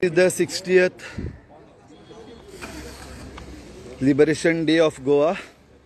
It's the 60th Liberation Day of Goa,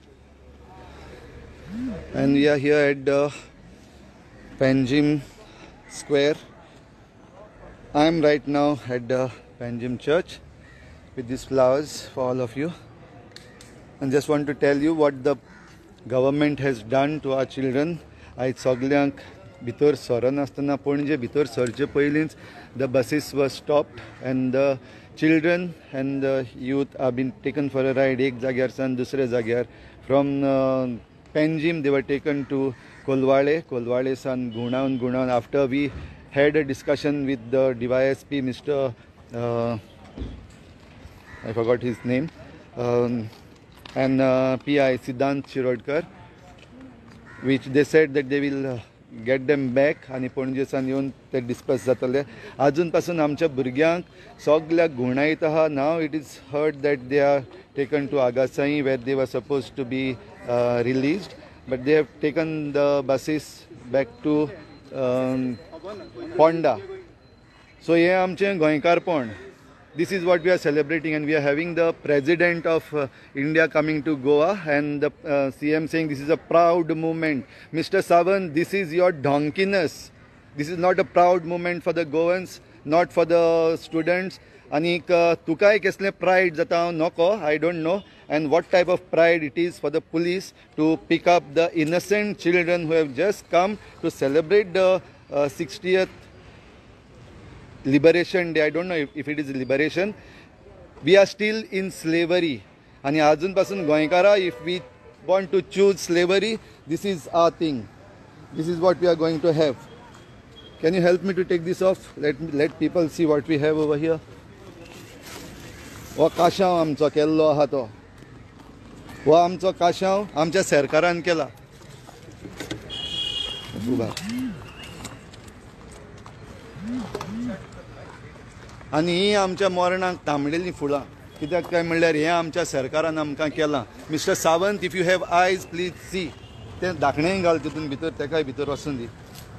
and we are here at the Panjim Square. I am right now at the Panjim Church with these flowers for all of you, and just want to tell you what the government has done to our children. I सगळ्यांक भितर सरनासतना पणजे भितर सरचे पयलींच the buses were stopped and the children and the youth have been taken for a ride. एक जाग्यार सान दुसऱ्या जाग्यार from Panjim they were taken to Kolwale सान गुणावन. After we had a discussion with the DYSP, Mr. I forgot his name, and PI Siddhant Shirodkar, which they said that they will get them back आणि पणजेसान येवन ते discuss जातले. अजून पासून आमच्या भुरग्यांक सगळ्याक गुणायत आहा. Now it is heard that they are taken to Agassaim where they were supposed to be released, but they have taken the buses back to Ponda. So हे आमचें गोंयकारपण. This is what we are celebrating, and we are having the President of India coming to Goa, and the CM saying this is a proud moment. Mr. Sawant, this is your donkeyness. This is not a proud moment for the Goans, not for the students. Anik tukai kesle pride jata noko, I don't know, and what type of pride it is for the police to pick up the innocent children who have just come to celebrate the 60th Liberation Day. I don't know if it is liberation. We are still in slavery. And अजून पासून गोंयकारा, if we want to choose slavery, this is our thing. This is what we are going to have. Can you help me to take this off? Let people see what we have over here. हो काशाव आमचो केल्लो आहा तो. हो आमचो काशाव आमच्या सरकारान केला. आणि ही आमच्या मोरणाक तांबडेली फुलां. कित्याक काय म्हणल्यार हें आमच्या सरकारान आमकां केलां. Mister Sawant, if you have eyes please see. तें धाकणें घाल तितून भितर, तेकाय भितर वचून दी.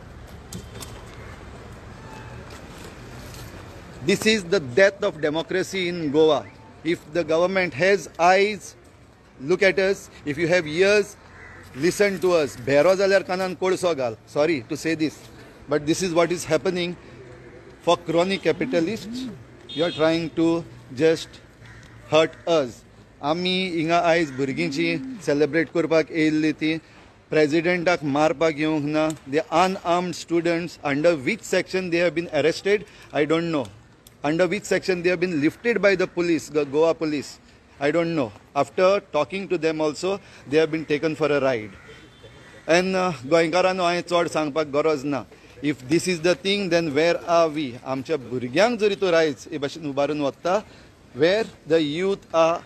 This is the death of democracy in Goa. If the government has eyes, look at us. If you have ears, listen to us. Bhero जाल्यार कानान कोळसो घाल. Sorry to say this, but this is what is happening. For crony capitalists, you are trying to just hurt us. आमी हिंगा आयज भुरगींची celebrate करपाक येयल्ली ती प्रेसिडेंटाक मारपाक येवंक ना. They unarmed students. Under which section they have been arrested, I don't know. Under which section they have been lifted by the police, the Goa police, I don't know. After talking to them also, they have been taken for a ride. And गोंयकारांनो हांवें चड सांगपाक गरज ना. If this is the thing, then where are we? आमच्या भुरग्यांक जरी तो रायज हे भाशेन उबारून वता, where the youth are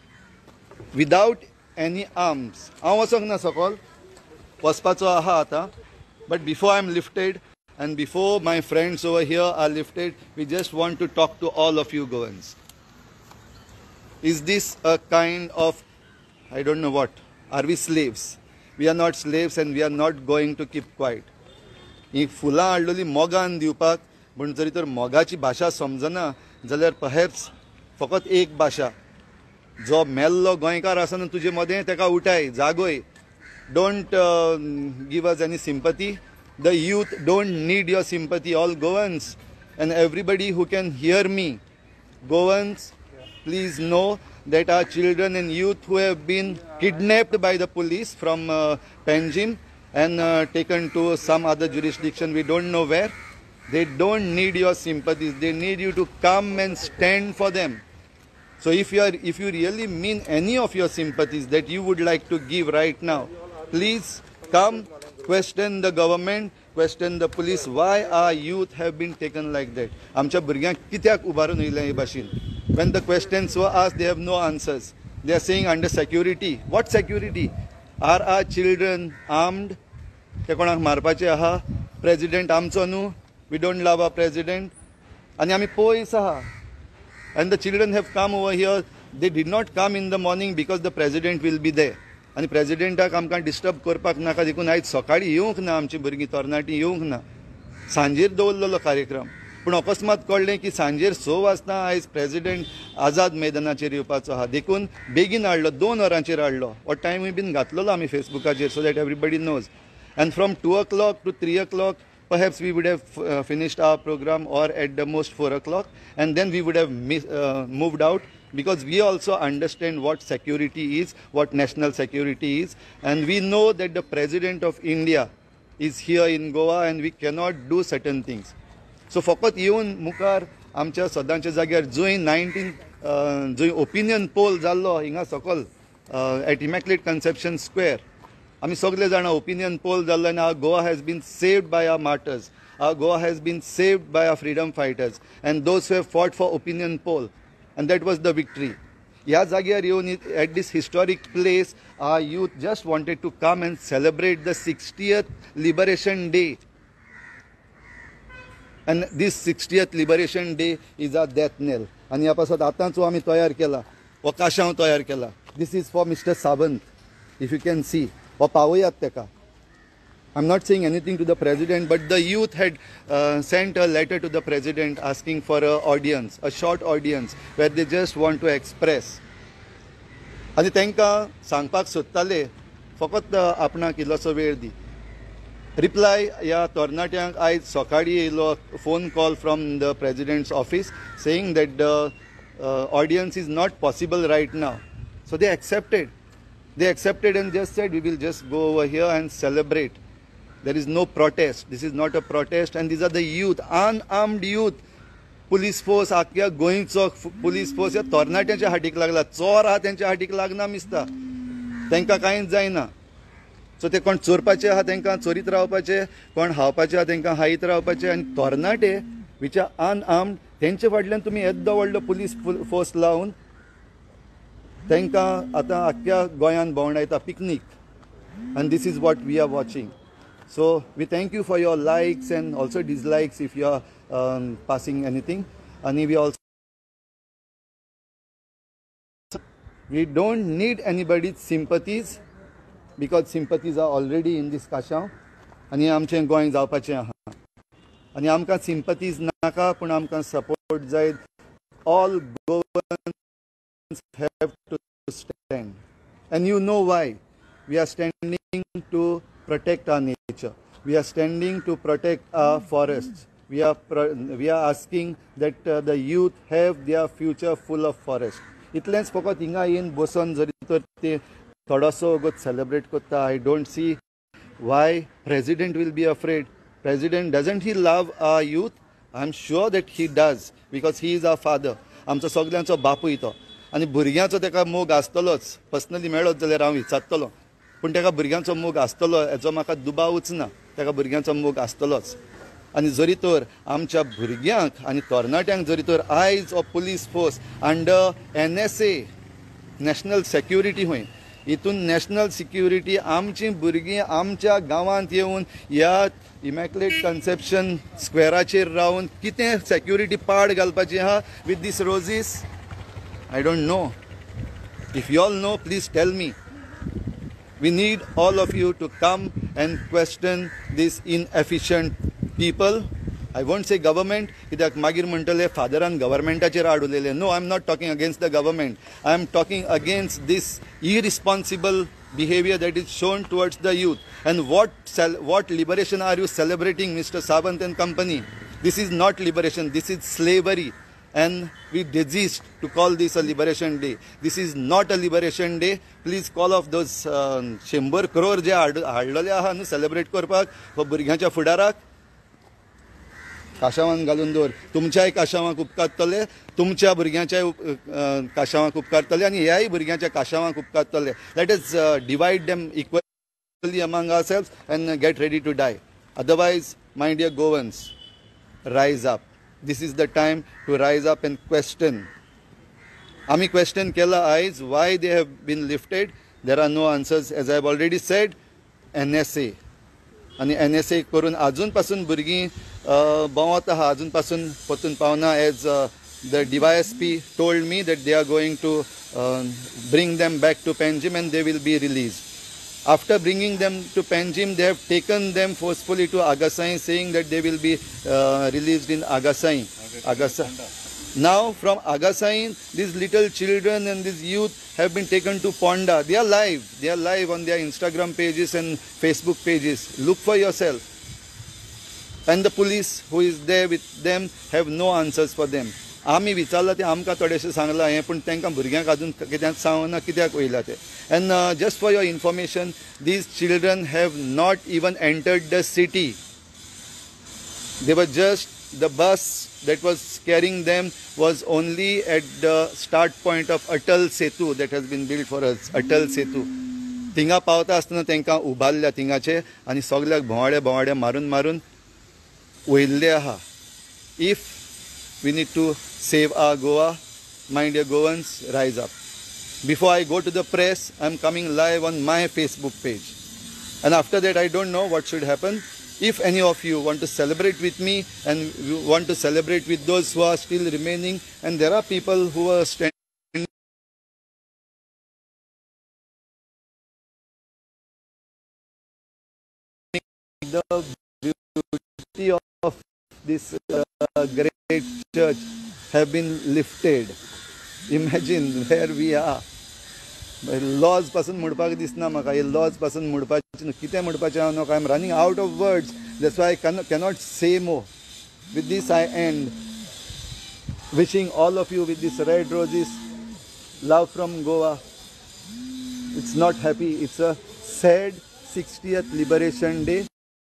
without any arms. हांव वचोंक ना सकल, वचपाचो आहा आतां, but before I am lifted and before my friends over here are lifted, we just want to talk to all of you Goans. Is this a kind of, I don't know what, are we slaves? We are not slaves, and we are not going to keep quiet. ही फुलां हाडलेली मोगान दिवपाक, पूण जरी तर मोगाची भाशा समजना जाल्यार perhaps फकत एक भाशा. जो मेल्लो गोंयकार आसा न्हू तुजे मदें, तेका उठाय, जागोय. Don't give us any sympathy. The youth don't need your sympathy. All Goans and everybody who can hear me, Goans, please know that our children and youth who have been kidnapped by the police from Panjim and taken to some other jurisdiction, we don't know where, they don't need your sympathies. They need you to come and stand for them. So if you really mean any of your sympathies that you would like to give right now, please come, question the government, question the police. Why our youth have been taken like that? आमच्या भुरग्यांक कित्याक उबारून उयले हे भाशेन? When the questions were asked, they have no answers. They are saying under security. What security? Are our children armed? ते कोणाक मारपाचे आहा? President आमचो न्हू? We don't love our president. आणि आमी पयस आहा. And the children have come over here. They did not come in the morning because the president will be there. आणि प्रेसिडेंटाक आमकां डिस्टर्ब करपाक नाका देखून आयज सकाळीं येवंक ना. आमची भुरगीं तरणाटीं येवंक ना. सांजेर दवरलेलो कार्यक्रम. पूण अकस्मात कळ्ळें की सांजेर 6 वाजता आयज प्रेसिडेंट आझाद मैदानाचेर येवपाचो आहा, देखून बेगीन हाडलो, 2 वरांचेर हाडलो. हो टायमूय बीन घातलेलो आमी फेसबुकाचेर, so that everybody knows. And from 2 o'clock to 3 o'clock, perhaps we would have finished our program, or at the most 4 o'clock, and then we would have moved out, because we also understand what security is, what national security is, and we know that the President of India is here in Goa and we cannot do certain things. So फकत येवन मुखार आमच्या सदांच्या जाग्यार जुंय 19 जुंय opinion poll जाल्लो हिंगा सकल eight immaculate conception square, आमी सगळे जाणां ओपिनियन पोल जाल्लो आनी our Goa has been saved by our martyrs, our Goa has been saved by our freedom fighters and those who have fought for opinion poll, and that was the victory. ह्या जाग्यार येवन at this historic place our youth just wanted to come and celebrate the 60th liberation day. And this 60th Liberation Day is our death knell. And ह्या पासत आतांच आमी तयार केला, हो काशांव तयार केला. This is for Mr. Sawant, if you can see. हो पावयात तेका. I'm not saying anything to the president, but the youth had sent a letter to the president asking for an audience, a short audience, where they just want to express. आनी तांकां सांगपाक सोदताले फकत आपणाक इल्लोसो वेळ दी. Reply ह्या तरणाट्यांक आयज सकाळीं येयलो phone call from the president's office saying that the audience is not possible right now. So they accepted and just said, we will just go over here and celebrate. There is no protest. This is not a protest, and these are the youth, unarmed youth. Police force आख्या गोंयचो police force ह्या तरणाट्यांच्या हाटीक लागला. चोर आहा त्यांच्या हाटीक लागना मिसता, तांकां कांयच जायना. सो ते कोण चोरपाचे आहा तांकां चोरीत रावपाचे, कोण हावपाचे आहा तांकां हायत रावपाचे, आनी तरणाटे विच आर अनआर्म्ड तेंचे फाटल्यान तुमी येद्दो व्हडलो पुलीस फोर्स लावन तांकां आतां आख्या गोंयान भोंवडायता picnic. And this is what we are watching. So we thank you for your likes and also dislikes if you are passing anything. आनी we also we don't need anybody's sympathies, because sympathies are already in this kashaw, आनी आमचें गोंय जावपाचें आहा. आनी आमकां sympathies नाका, पूण आमकां support जाय. All Goans have to stand, and you know why. We are standing to protect our nature. We are standing to protect our forests. We are asking that the youth have their future full of forest. इतलेंच फकत हिंगा येवन बसून जरी तर ते थोडोसो वगत celebrate करता. I don't see why president will be afraid. President, doesn't he love our youth? I'm sure that he does, because he is our father. आमचो सगळ्यांचो बापूय तो, आनी भुरग्यांचो तेका मोग आसतलोच. पर्सनली मेळत जाल्यार हांव विचारतलो, पूण तेका भुरग्यांचो मोग आसतलो हेजो म्हाका दुबावूच ना. तेका भुरग्यांचो मोग आसतलोच. आनी जरी तर आमच्या भुरग्यांक आनी तरणाट्यांक जरी तर आयज हो police force under NSA national security हूंय, हितून नॅशनल सिक्युरिटी आमची भुरगीं आमच्या गांवांत येवन ह्या इमॅक्युलेट कन्सेप्शन स्क्वेराचेर रावन कितें सेक्युरिटी पाड घालपाची आहा with this roses. I don't know. If you all know, please tell me. We need all of you to come and question this inefficient people. I won't say government, कित्याक मागीर म्हणटले फादरान गव्हर्मेंटाचेर आडुलेले. No, I am not talking against the government. I am talking against this irresponsible behavior that is shown towards the youth. And what liberation are you celebrating, Mr. Sawant and company? This is not liberation, this is slavery. And we desist to call this a liberation day. This is not a liberation day. Please call off those 100 crore जे हाडलेले आहा न्हू celebrate करपाक हो भुरग्यांच्या फुडाराक. काशावान घालून दवर. तुमच्याय काशावांक उपकारतले, तुमच्या भुरग्यांच्याय काशावांक उपकारतले, आनी ह्याय भुरग्यांच्या काशावांक उपकारतले. Let us divide them equally among ourselves and get ready to die. Otherwise, my dear Goans, rise up. This is the time to rise up and question. आमी क्वेश्चन केला आयज why they have been lifted. There are no answers, as I have already said. NSA आणि NSA करून अजून पासून भुरगीं भोंवत आहा, अजून पासून परतून पावना. As the DYSP told me that they are going to bring them back to Panjim and they will be released. After bringing them to Panjim, they have taken them forcefully to Agasai, saying that they will be released in Agasai. Now from Agasai, these little children and these youth have been taken to Ponda. They are live. They are live on their Instagram pages and Facebook pages. Look for yourself. And the police who is there with them have no answers for them. आमी विचारला ते आमकां थोडेशें सांगलां हें पूण तांकां भुरग्यांक अजून कित्याक सांगना कित्याक वयला ते. And just for your information, these children have not even entered the city. They were just, the bus that was carrying them was only at the start point of Atal Setu that has been built for us, Atal Setu. थिंगा पावता आसतना तांकां उबारल्या थिंगाचे आनी सगल्याक भोंवाडे मारून वयल्ले आहा. If we need to save our Goa, my dear Goans, rise up. Before I go to the press, I am coming live on my Facebook page. And after that, I don't know what should happen. If any of you want to celebrate with me and you want to celebrate with those who are still remaining, and there are people who are standing the beauty of this great church have been lifted. Imagine where we are. Laws pasun mudpak disna maka. Laws pasun mudpachi kite mudpachi ano. I am running out of words. That's why I cannot say more. With this I end. Wishing all of you with these red roses, love from Goa. It's not happy. It's a sad 60th Liberation Day.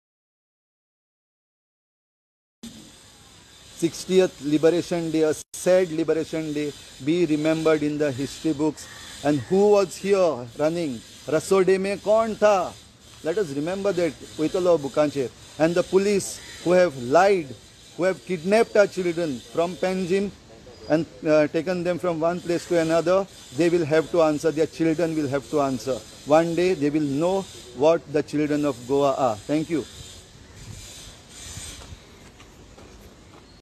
60th Liberation Day, a sad Liberation Day, be remembered in the history books. And who was here running? Rasode mein kaun tha? Let us remember that. Uitalo Bukanche. And the police who have lied, who have kidnapped our children from Panjim and taken them from one place to another, they will have to answer. Their children will have to answer. One day they will know what the children of Goa are. Thank you.